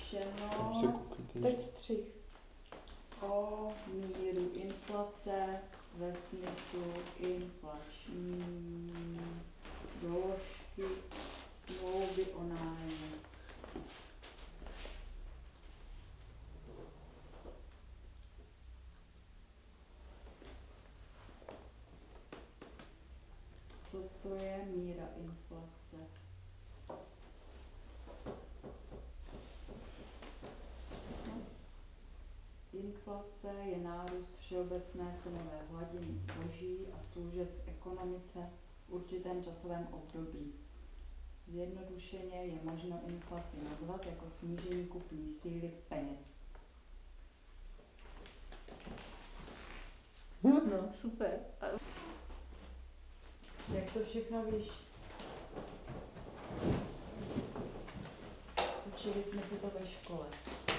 zvýšeno teď střih o míru inflace ve smyslu inflační doložky smlouvy o nájmu. Co to je míra inflace? Inflace je nárůst všeobecné cenové hladiny zboží a služeb v ekonomice v určitém časovém období. Zjednodušeně je možno inflaci nazvat jako snížení kupní síly peněz. No, super. Jak to všechno víš? Učili jsme si to ve škole.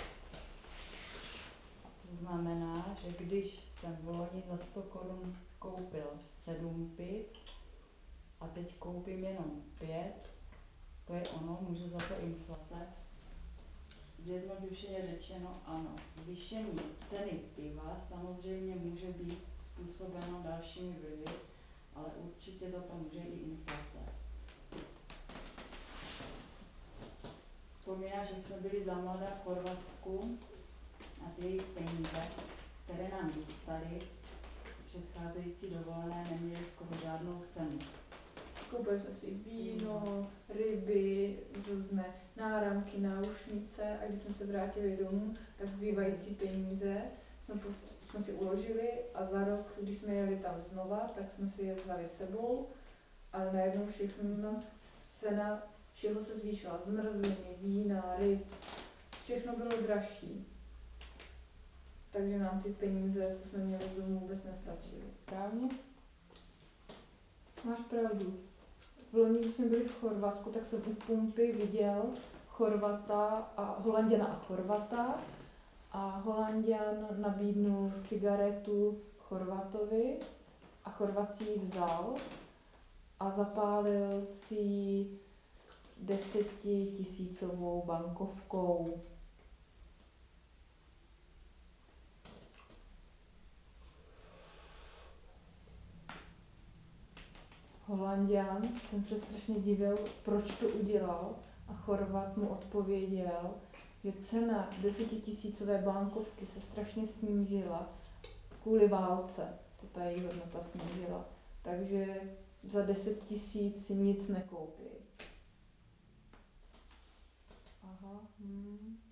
To znamená, že když jsem v loni za 100 korun koupil 7 piv a teď koupím jenom 5, to je ono, může za to inflace. Zjednodušeně řečeno ano. Zvýšení ceny piva samozřejmě může být způsobeno dalšími vlivy, ale určitě za to může i inflace. Vzpomínáš, jak jsme byli za mladá v Chorvatsku a ty jejich peníze, které nám dostaly z předcházející dovolené, neměly skoro žádnou cenu. Koupili jsme si víno, ryby, různé náramky, náušnice a když jsme se vrátili domů, tak zbývající peníze jsme si uložili a za rok, když jsme jeli tam znova, tak jsme si je vzali sebou, ale najednou všechno, cena všeho se zvýšila, zmrzliny, vína, ryb, všechno bylo dražší. Takže nám ty peníze, co jsme měli domů, vůbec nestačily. Správně? Máš pravdu. V loni, když jsme byli v Chorvatsku, tak jsem u pumpy viděl Holanděna a Chorvata a Holanďan nabídnul cigaretu Chorvatovi a Chorvat si ji vzal a zapálil si ji 10 000 bankovkou. Holanďan, ten se strašně divil, proč to udělal a Chorvat mu odpověděl, že cena 10 000 bankovky se strašně snížila kvůli válce. To ta její hodnota snížila. Takže za 10 000 si nic nekoupí. Aha.